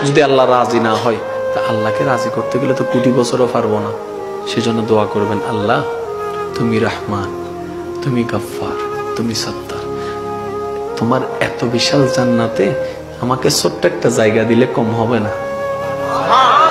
যদি আল্লাহ রাজি না হয়, তা আল্লাহকে রাজি করতে গেলে তো কোটি বছরও পারবো না। সেজন্য দোয়া করবেন, আল্লাহ তুমি রহমান, তুমি গফফার, তুমি সত্তার, তোমার এত বিশাল জান্নাতে আমাকে ছোট্ট একটা জায়গা দিলে কম হবে না।